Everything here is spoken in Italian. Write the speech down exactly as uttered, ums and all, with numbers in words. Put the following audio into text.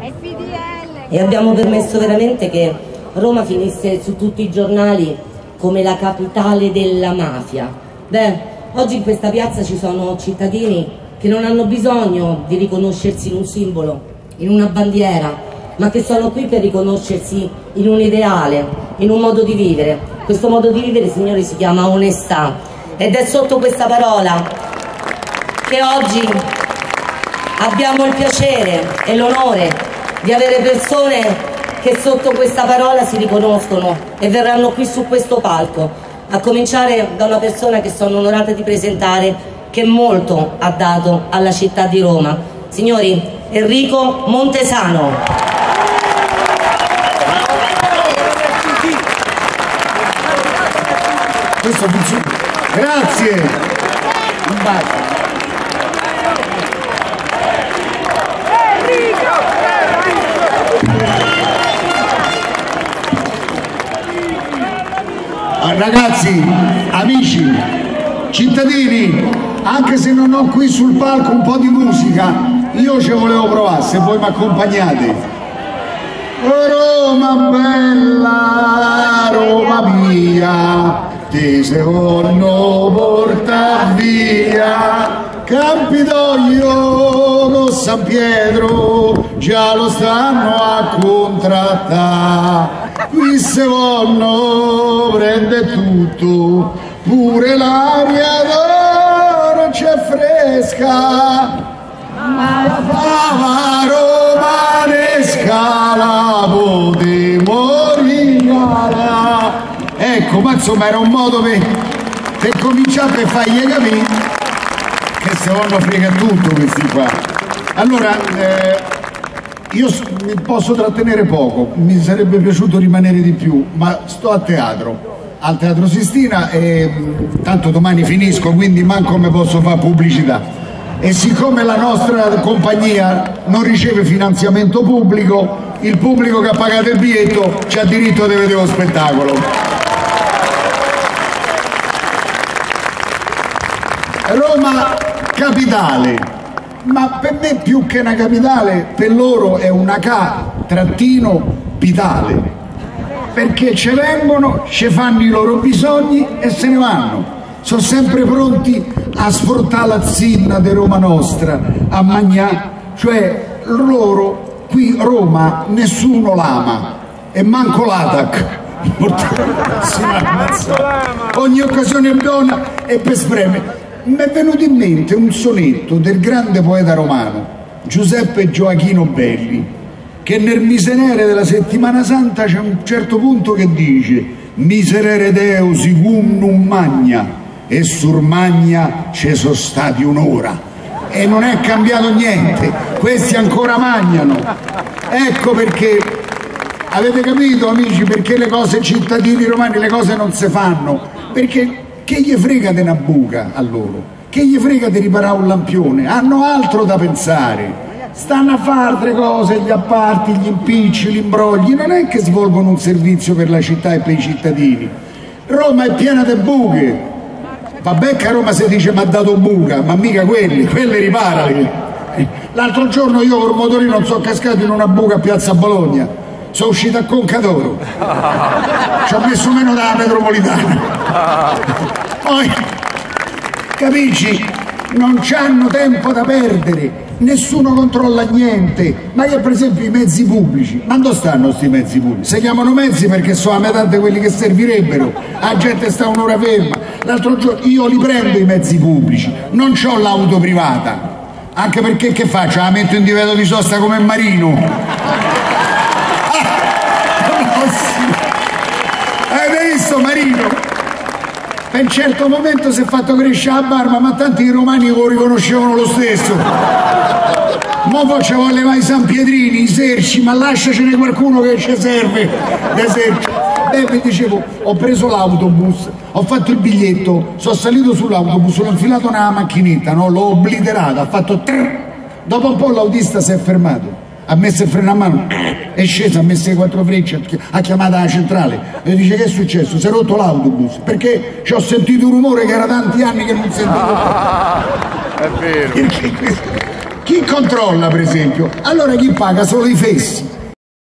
e abbiamo permesso veramente che Roma finisse su tutti i giornali come la capitale della mafia. Beh, oggi in questa piazza ci sono cittadini che non hanno bisogno di riconoscersi in un simbolo, in una bandiera, ma che sono qui per riconoscersi in un ideale, in un modo di vivere. Questo modo di vivere, signori, si chiama onestà, ed è sotto questa parola che oggi abbiamo il piacere e l'onore di avere persone che sotto questa parola si riconoscono e verranno qui su questo palco, a cominciare da una persona che sono onorata di presentare, che molto ha dato alla città di Roma. Signori, Enrico Montesano. Questo funziona. Grazie. Un bacio. Ragazzi, amici, cittadini, anche se non ho qui sul palco un po' di musica, io ci volevo provare, se voi mi accompagnate. Oh, Roma bella, Roma mia, ti se vogliono portar via. Campidoglio con San Pietro già lo stanno a contrattare. Qui se vogliono prende tutto, pure l'aria d'oro c'è fresca, ma la fava romanesca la potevo regalare. Ecco, ma insomma era un modo per, per cominciare a fargli capire che se vogliono frega tutto questi qua. Allora, eh, io mi posso trattenere poco, mi sarebbe piaciuto rimanere di più, ma sto a teatro, al Teatro Sistina, e tanto domani finisco, quindi manco me posso fare pubblicità. E siccome la nostra compagnia non riceve finanziamento pubblico, il pubblico che ha pagato il biglietto c'ha diritto di vedere lo spettacolo. Roma capitale. Ma per me più che una capitale, per loro è una K-pitale, perché ci vengono, ci fanno i loro bisogni e se ne vanno. Sono sempre pronti a sfruttare la zinna di Roma Nostra, a mangiare, cioè loro qui Roma nessuno l'ama e manco l'Atac. Ogni occasione è buona e per spreme. Mi è venuto in mente un sonetto del grande poeta romano Giuseppe Gioachino Belli, che nel Miserere della Settimana Santa c'è un certo punto che dice: Miserere Deus cum non magna, e sur magna ci sono stati un'ora. E non è cambiato niente, questi ancora mangiano. Ecco perché, avete capito amici, perché le cose cittadini romani, le cose non si fanno, perché che gli frega di una buca a loro? Che gli frega di riparare un lampione? Hanno altro da pensare. Stanno a fare altre cose, gli appalti, gli impicci, gli imbrogli. Non è che svolgono un servizio per la città e per i cittadini. Roma è piena di buche. Vabbè che a Roma si dice mi ha dato buca, ma mica quelli, quelli riparali. L'altro giorno io col motorino sono cascato in una buca a Piazza Bologna. Sono uscito a Conca d'Oro, ci ho messo meno dalla metropolitana. Poi, capisci, non c'hanno tempo da perdere, nessuno controlla niente. Ma che per esempio i mezzi pubblici, ma dove stanno questi mezzi pubblici? Si chiamano mezzi perché sono a metà di quelli che servirebbero, la gente sta un'ora ferma. L'altro giorno io li prendo i mezzi pubblici, non ho l'auto privata, anche perché che faccio? La metto in divieto di sosta come Marino. Avete visto Marino? Per un certo momento si è fatto crescere la barba, ma tanti i romani lo riconoscevano lo stesso. Mo poi ci vuole levare i San Pietrini, i Serci, ma lasciacene qualcuno che ci serve dei Serci. Beh, vi dicevo, ho preso l'autobus, ho fatto il biglietto, sono salito sull'autobus, l'ho infilato nella macchinetta, no? L'ho obliterato, ha fatto trrr. Dopo un po' l'autista si è fermato, ha messo il freno a mano, è sceso, ha messo le quattro frecce, ha chiamato la centrale e dice: che è successo? Si è rotto l'autobus, perché ci ho sentito un rumore che era tanti anni che non sentivo. Ah, è vero. Chi controlla, per esempio? Allora chi paga solo i fessi?